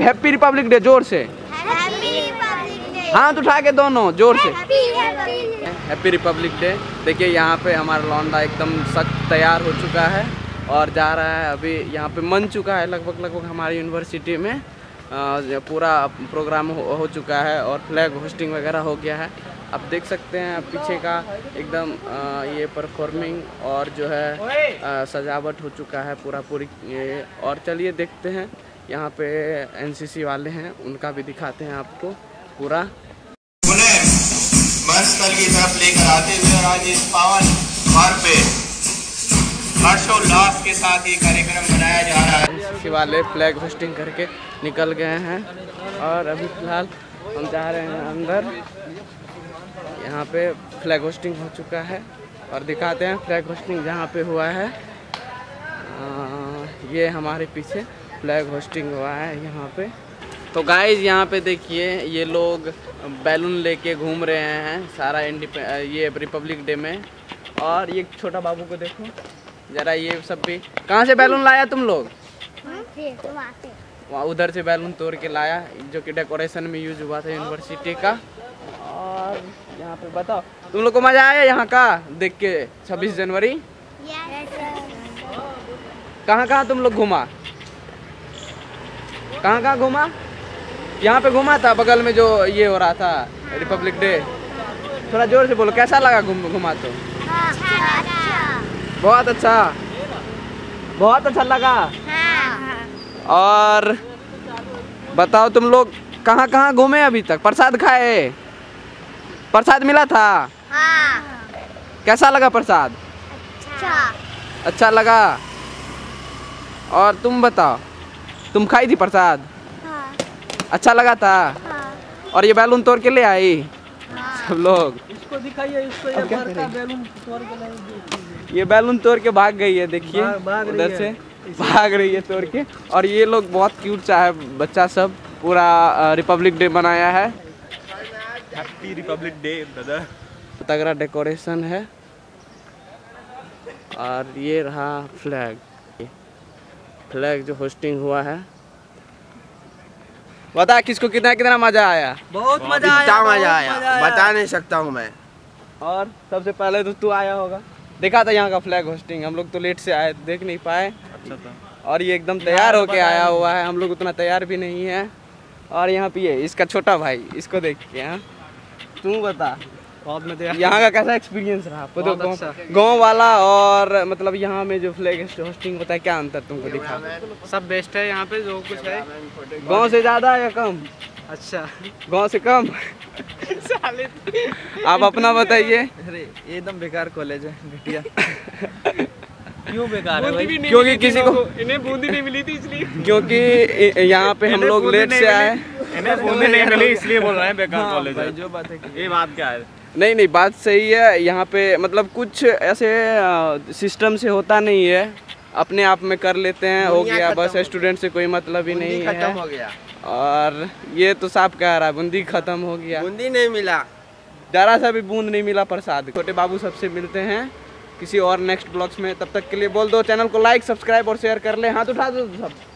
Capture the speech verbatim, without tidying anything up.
Happy republic day जोर से। हाथ उठा के दोनों जोर से। Happy republic day. देखिए यहाँ पे हमारा लौंडा एकदम सख्त तैयार हो चुका है और जा रहा है। अभी यहाँ पे मन चुका है लगभग लगभग हमारी यूनिवर्सिटी में पूरा प्रोग्राम हो, हो चुका है और फ्लैग होस्टिंग वगैरह हो गया है। आप देख सकते हैं पीछे का एकदम ये परफॉर्मिंग और जो है आ, सजावट हो चुका है पूरा पूरी ये। और चलिए देखते हैं यहाँ पे एनसीसी वाले हैं, उनका भी दिखाते हैं आपको पूरा। उन्हें स्थल की तरफ लेकर आते हुए और आज इस पावन मार्ग पे हर्षोल्लास के साथ ये कार्यक्रम मनाया जा रहा है। एनसीसी वाले फ्लैग होस्टिंग करके निकल गए हैं और अभी फिलहाल हम जा रहे हैं अंदर। यहाँ पे फ्लैग होस्टिंग हो चुका है और दिखाते हैं फ्लैग होस्टिंग जहाँ पे हुआ है। आ, ये हमारे पीछे फ्लैग होस्टिंग हुआ है यहाँ पे। तो गाइज यहाँ पे देखिए ये लोग बैलून लेके घूम रहे हैं सारा इंडिपे ये रिपब्लिक डे में। और ये छोटा बाबू को देखो जरा, ये सब भी कहाँ से बैलून लाया तुम लोग? वहाँ उधर से बैलून तोड़ के लाया जो कि डेकोरेशन में यूज हुआ था यूनिवर्सिटी का। और यहाँ पे बताओ तुम लोग को मजा आया यहाँ का देख के छब्बीस जनवरी? कहाँ कहाँ तुम लोग घूमा? कहाँ कहाँ घूमा? यहाँ पे घूमा था बगल में जो ये हो रहा था रिपब्लिक डे। थोड़ा जोर से बोलो, कैसा लगा घूम घूमा? तो बहुत अच्छा, बहुत अच्छा लगा। और बताओ तुम लोग कहाँ कहाँ घूमे अभी तक? प्रसाद खाए? प्रसाद मिला था? हाँ। कैसा लगा प्रसाद? अच्छा। अच्छा लगा। और तुम बताओ, तुम खाई थी प्रसाद? हाँ। अच्छा लगा था? हाँ। और ये बैलून तोड़ के ले आई? हाँ। सब लोग इसको दिखाइए, इसको ये बैलून तोड़ के लाई। ये बैलून तोड़ के भाग गई है, देखिए उधर से भाग रही है तोड़ के। और ये लोग बहुत क्यूट सा है बच्चा सब, पूरा रिपब्लिक डे मनाया है। Happy republic day brother. तगड़ा डेकोरेशन है। और ये रहा फ्लैग, फ्लैग जो होस्टिंग हुआ है। बता किसको कितना कितना मजा आया? बहुत मजा आया, मजा आया, बता नहीं सकता हूँ मैं। और सबसे पहले तो तू आया होगा, देखा था यहाँ का फ्लैग होस्टिंग। हम लोग तो लेट से आए, देख नहीं पाए। अच्छा था। और ये एकदम तैयार होके आया हुआ है, हम लोग उतना तैयार भी नहीं है। और यहाँ पे ये इसका छोटा भाई, इसको देख के। हाँ तू बता यहाँ का कैसा एक्सपीरियंस रहा? गाँव वाला और मतलब यहाँ में जो फ्लैग होस्टिंग होता है, क्या अंतर तुमको दिखा? सब बेस्ट है यहाँ पे, जो कुछ है। गाँव से ज़्यादा या कम? अच्छा, गाँव से कम। आप अपना बताइए। अरे एकदम बेकार कॉलेज है घटिया। क्यों बेकार है भाई? क्योंकि किसी को इन्हें बूंदी नहीं मिली थी इसलिए। क्योंकि यहाँ पे हम लोग लेट से आए, इन्हें बूंदी नहीं मिली इसलिए बोल रहे हैं बेकार कॉलेज है। जो बात है ये बात क्या है? नहीं नहीं बात सही है। यहाँ पे मतलब कुछ ऐसे सिस्टम से होता नहीं है, अपने आप में कर लेते हैं, हो गया बस। स्टूडेंट से कोई मतलब ही नहीं है। हो गया। और ये तो साफ कह रहा है, बूंदी खत्म हो गया। बूंदी नहीं मिला, जरा सा भी बूंद नहीं मिला प्रसाद। छोटे बाबू सबसे मिलते हैं किसी और नेक्स्ट ब्लॉग्स में। तब तक के लिए बोल दो चैनल को लाइक सब्सक्राइब और शेयर कर ले। हाथ उठा दो सब।